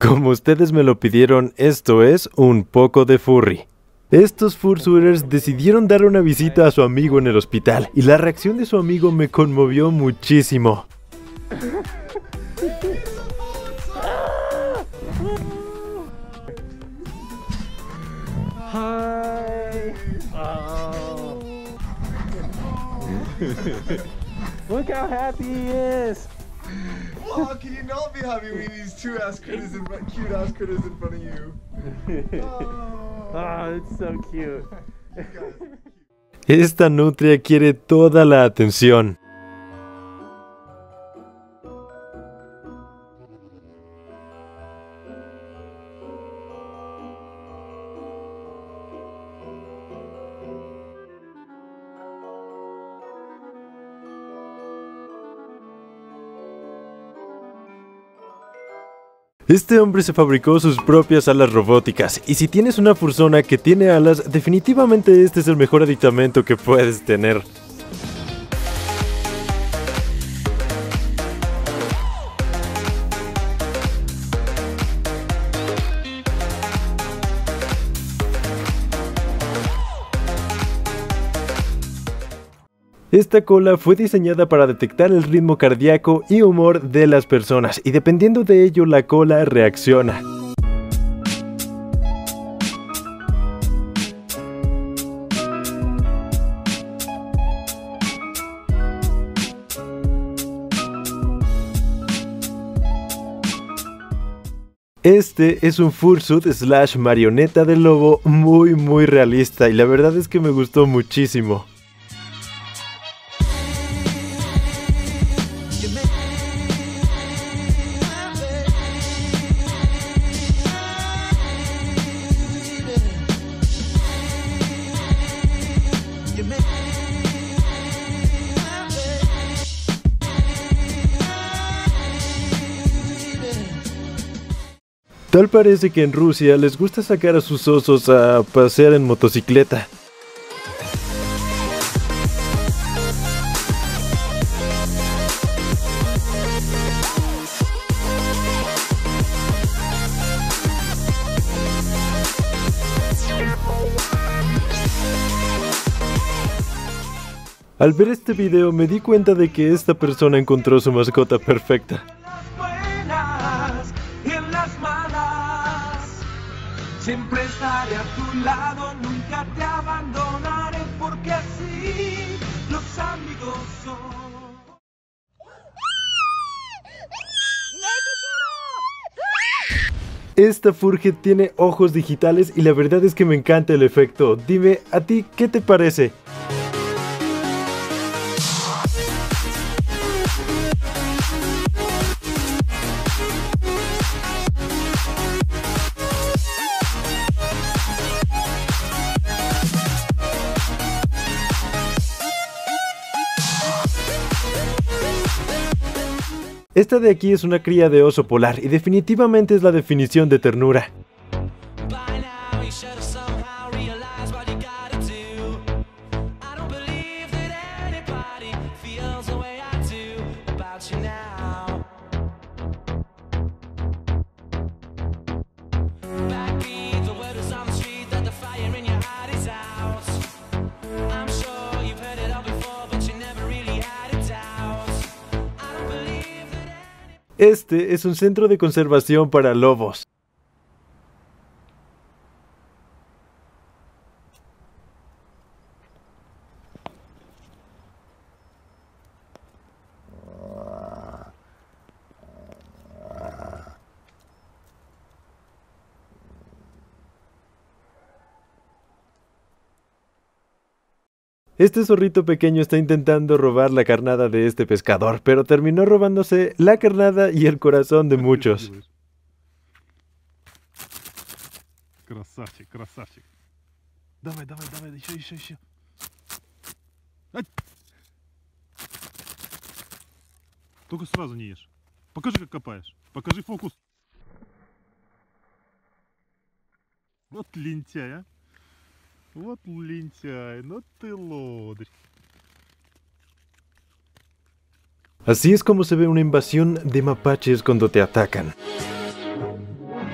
Como ustedes me lo pidieron, esto es un poco de furry. Estos fursuiters decidieron dar una visita a su amigo en el hospital y la reacción de su amigo me conmovió muchísimo. Hi. Oh. Look how happy he is. Oh, can you not be happy with these cute ass critters in front of you? Oh, it's so cute. Esta nutria quiere toda la atención. Este hombre se fabricó sus propias alas robóticas, y si tienes una fursona que tiene alas, definitivamente este es el mejor aditamento que puedes tener. Esta cola fue diseñada para detectar el ritmo cardíaco y humor de las personas, y dependiendo de ello la cola reacciona. Este es un fursuit / marioneta de lobo muy realista, y la verdad es que me gustó muchísimo. Tal parece que en Rusia les gusta sacar a sus osos a pasear en motocicleta. Al ver este video me di cuenta de que esta persona encontró su mascota perfecta. Siempre estaré a tu lado, nunca te abandonaré, porque así los amigos son. Esta Furget tiene ojos digitales y la verdad es que me encanta el efecto. Dime, ¿a ti qué te parece? Esta de aquí es una cría de oso polar y definitivamente es la definición de ternura. Este es un centro de conservación para lobos. Este zorrito pequeño está intentando robar la carnada de este pescador, pero terminó robándose la carnada y el corazón de muchos. Красавчик, красавчик. Давай, давай, давай, еще. Только сразу не ешь. Покажи, как копаешь. Покажи фокус. Вот лентяй, а. Вот лентяй, ну ты лодырь. Así es como se ve una invasión de mapaches cuando te atacan.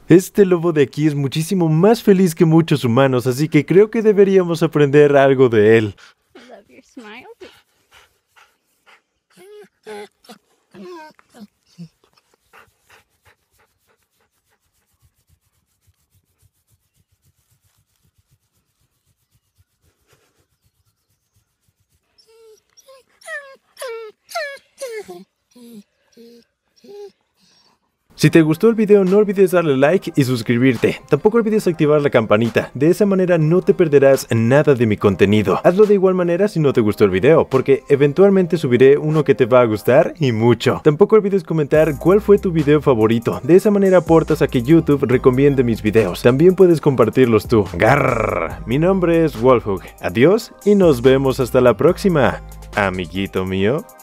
Este lobo de aquí es muchísimo más feliz que muchos humanos, así que creo que deberíamos aprender algo de él. I love your smile. Si te gustó el video, no olvides darle like y suscribirte. Tampoco olvides activar la campanita, de esa manera no te perderás nada de mi contenido. Hazlo de igual manera si no te gustó el video, porque eventualmente subiré uno que te va a gustar y mucho. Tampoco olvides comentar cuál fue tu video favorito, de esa manera aportas a que YouTube recomiende mis videos. También puedes compartirlos tú. Garr. Mi nombre es Wolfhook. Adiós y nos vemos hasta la próxima, amiguito mío.